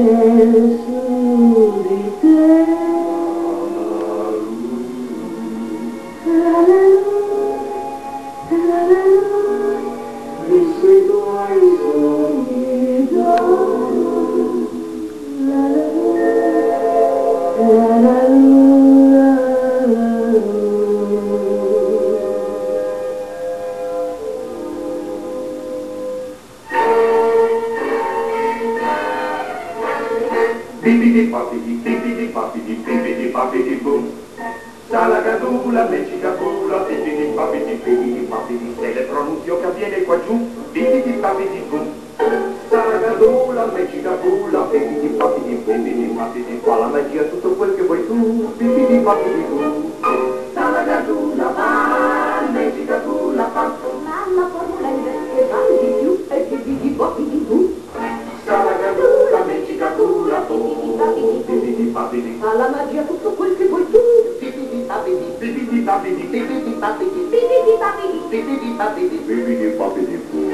c'è su di te. Visto i tuoi sogni d'oro, bibidi papidi, bibidi papidi, bibidi papidi boom. Salagadula, mecicabula, bibidi papidi, se le pronunzio che avviene qua giù, bibidi papidi boom. Salagadula, mecicabula, bibidi papidi, fa la magia tutto quel che vuoi tu, bibidi papidi boom. Salagadula, fa, mecicabula, fa, la formula che va di più e bibidi papidi boom. Salagadula, mecicabula, bibidi papidi, Fa la magia tutto quel che vuoi tu. bibidi papidi, bibidi papidi, bibidi papidi, Bibidi papidi. bibidi papidi, bibidi papidi boom.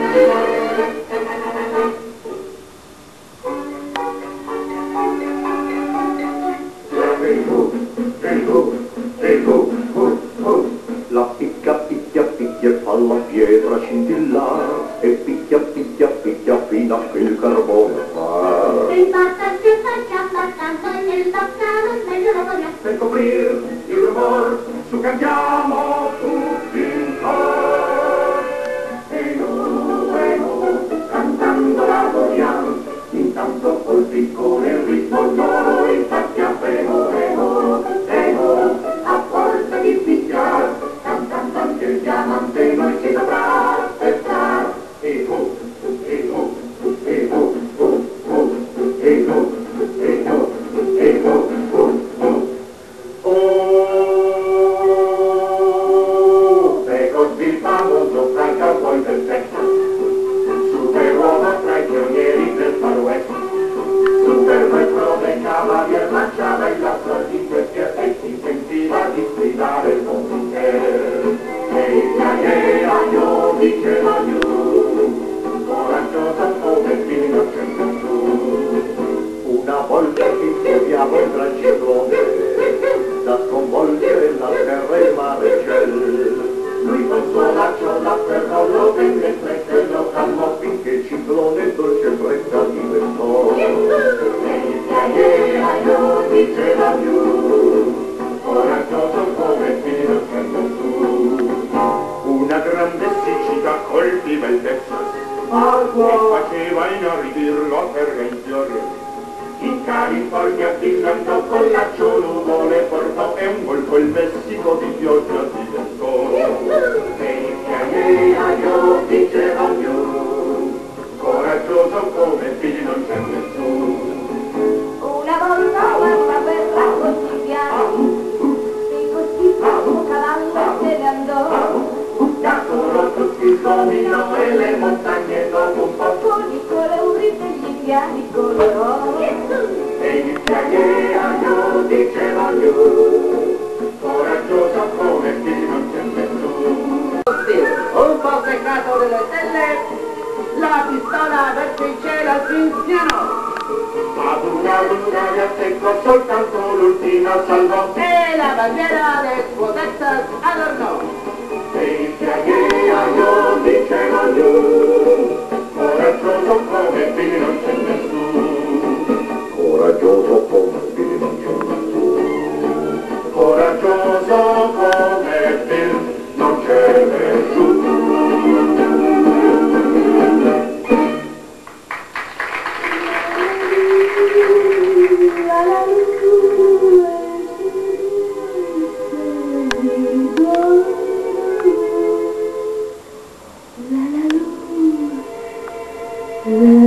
La picchia, picchia, picchia e fa la pietra scintillare e picchia, picchia, picchia fino a che il carbone fa. Riportarsi e faccia abbastanza nel baccano meglio lo voglio. Per coprire il rumor, su cantiamo tutti in cor. E noi, cantando lavoriamo, intanto col piccone ritmo noi facciamo a forza di picchiare, cantando anche il diamante noi si saprà aspettare. E oh, e oh, e oh, oh, oh, e oh, e oh, e oh, oh, oh. Oh, se così il famoso fra i cowboy del Texas, superuomo tra i pionieri del Far West, supermaestro del cavalier lanciava il lasso di questi e si sentiva di sfidare il mondo intero. E il io diceva io, coraggioso come fino c'è nessuno. Una volta che studiavo il gran ciclone, da sconvolgere la terra e il mare ciel. Lui col suo laccio l'afferrò, lo tenne stretto e lo calmò finché il ciclone dolce freccia diventò. E io diceva più, coraggioso come fino c'è nessuno. Una grande siccità colpiva il Texas e faceva inaridirlo a terra in fiore. In California Disneyland con laccio nuvole portò e un golfo il Messico di pioggia diventò. E io diceva più, coraggioso come figli non c'è nessuno. Una volta guarda per la quotidiana, e così un cavallo se ne andò. Da solo tutti dominò e le montagne dopo un po'. Con il colore degli indiani colorò. E il io diceva più, coraggioso come figli non c'è nessuno. Un po' seccato delle stelle, la pistola verso il cielo al finziano. Ad una luna di attecco soltanto l'ultima salvò. E la bandiera del suo Texas adornò. E il io diceva più, coraggioso come figli non c'è nessuno. Coraggioso come figli non c'è nessuno. Coraggioso come figli non c'è nessuno. La